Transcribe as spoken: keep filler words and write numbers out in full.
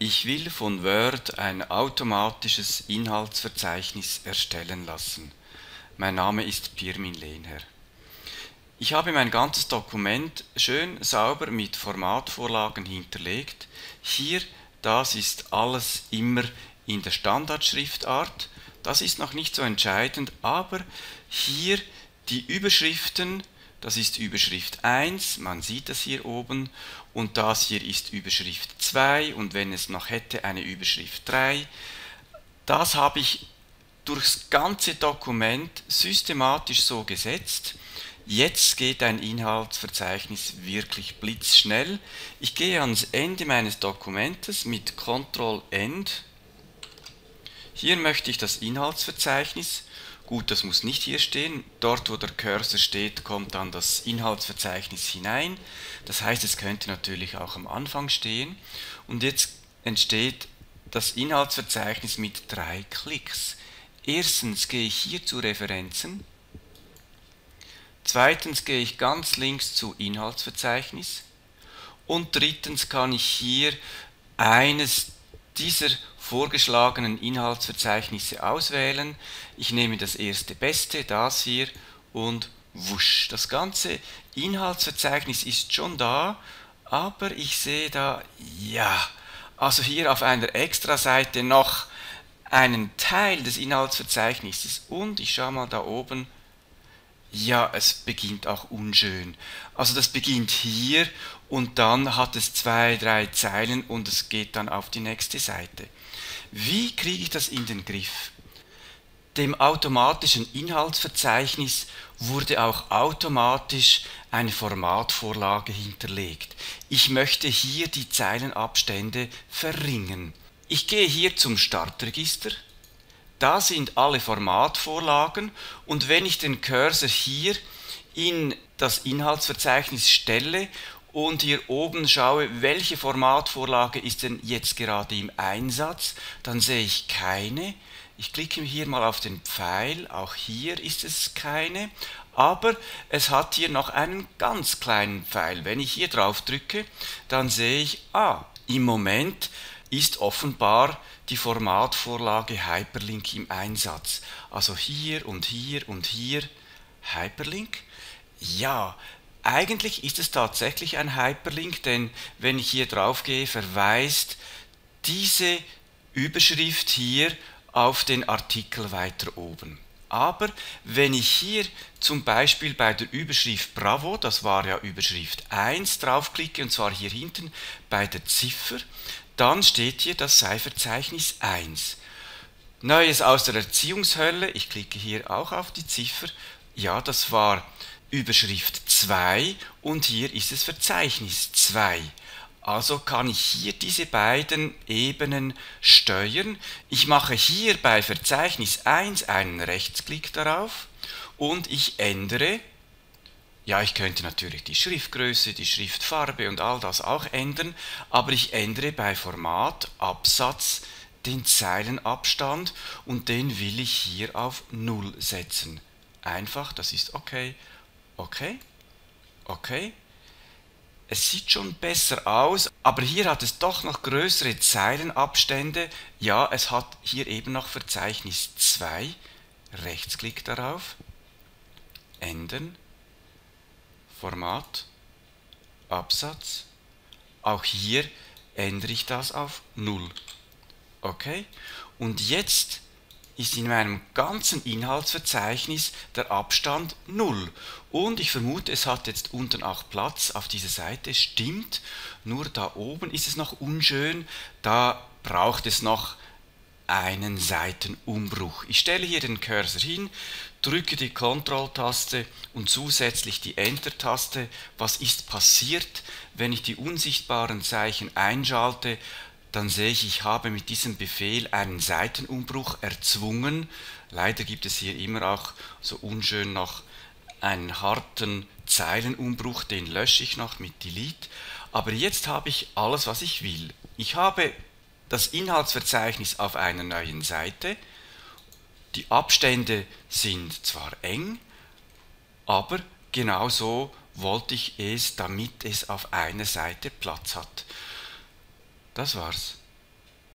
Ich will von Word ein automatisches Inhaltsverzeichnis erstellen lassen. Mein Name ist Pirmin Lehnherr. Ich habe mein ganzes Dokument schön sauber mit Formatvorlagen hinterlegt. Hier, das ist alles immer in der Standardschriftart. Das ist noch nicht so entscheidend, aber hier die Überschriften, das ist Überschrift eins, man sieht das hier oben, und das hier ist Überschrift zwei und wenn es noch hätte eine Überschrift drei. Das habe ich durchs ganze Dokument systematisch so gesetzt. Jetzt geht ein Inhaltsverzeichnis wirklich blitzschnell. Ich gehe ans Ende meines Dokumentes mit Ctrl End. Hier möchte ich das Inhaltsverzeichnis. Gut, das muss nicht hier stehen. Dort, wo der Cursor steht, kommt dann das Inhaltsverzeichnis hinein. Das heißt, es könnte natürlich auch am Anfang stehen. Und jetzt entsteht das Inhaltsverzeichnis mit drei Klicks. Erstens gehe ich hier zu Referenzen. Zweitens gehe ich ganz links zu Inhaltsverzeichnis. Und drittens kann ich hier eines dieser vorgeschlagenen Inhaltsverzeichnisse auswählen. Ich nehme das erste beste, das hier, und wusch. Das ganze Inhaltsverzeichnis ist schon da, aber ich sehe da, ja, also hier auf einer Extra-Seite noch einen Teil des Inhaltsverzeichnisses, und ich schaue mal da oben, ja, es beginnt auch unschön. Also das beginnt hier und dann hat es zwei, drei Zeilen und es geht dann auf die nächste Seite. Wie kriege ich das in den Griff? Dem automatischen Inhaltsverzeichnis wurde auch automatisch eine Formatvorlage hinterlegt. Ich möchte hier die Zeilenabstände verringern. Ich gehe hier zum Startregister. Da sind alle Formatvorlagen, und wenn ich den Cursor hier in das Inhaltsverzeichnis stelle und hier oben schaue, welche Formatvorlage ist denn jetzt gerade im Einsatz, dann sehe ich keine. Ich klicke hier mal auf den Pfeil, auch hier ist es keine, aber es hat hier noch einen ganz kleinen Pfeil. Wenn ich hier drauf drücke, dann sehe ich, ah, im Moment ist offenbar die Formatvorlage Hyperlink im Einsatz. Also hier und hier und hier Hyperlink. Ja, eigentlich ist es tatsächlich ein Hyperlink, denn wenn ich hier drauf gehe, verweist diese Überschrift hier auf den Artikel weiter oben. Aber wenn ich hier zum Beispiel bei der Überschrift Bravo, das war ja Überschrift eins, draufklicke, und zwar hier hinten bei der Ziffer, dann steht hier, das sei Verzeichnis eins. Neues aus der Erziehungshölle, ich klicke hier auch auf die Ziffer, ja, das war Überschrift zwei und hier ist es Verzeichnis zwei. Also kann ich hier diese beiden Ebenen steuern. Ich mache hier bei Verzeichnis eins einen Rechtsklick darauf und ich ändere. Ja, ich könnte natürlich die Schriftgröße, die Schriftfarbe und all das auch ändern, aber ich ändere bei Format, Absatz den Zeilenabstand und den will ich hier auf null setzen. Einfach, das ist okay, okay, okay. Es sieht schon besser aus, aber hier hat es doch noch größere Zeilenabstände. Ja, es hat hier eben noch Verzeichnis zwei. Rechtsklick darauf, ändern. Format, Absatz, auch hier ändere ich das auf null. Okay, und jetzt ist in meinem ganzen Inhaltsverzeichnis der Abstand null. Und ich vermute, es hat jetzt unten auch Platz auf dieser Seite, stimmt, nur da oben ist es noch unschön, da braucht es noch einen Seitenumbruch. Ich stelle hier den Cursor hin, drücke die Ctrl-Taste und zusätzlich die Enter-Taste. Was ist passiert, wenn ich die unsichtbaren Zeichen einschalte? Dann sehe ich, ich habe mit diesem Befehl einen Seitenumbruch erzwungen. Leider gibt es hier immer auch so unschön noch einen harten Zeilenumbruch, den lösche ich noch mit Delete. Aber jetzt habe ich alles, was ich will. Ich habe das Inhaltsverzeichnis auf einer neuen Seite. Die Abstände sind zwar eng, aber genauso wollte ich es, damit es auf einer Seite Platz hat. Das war's.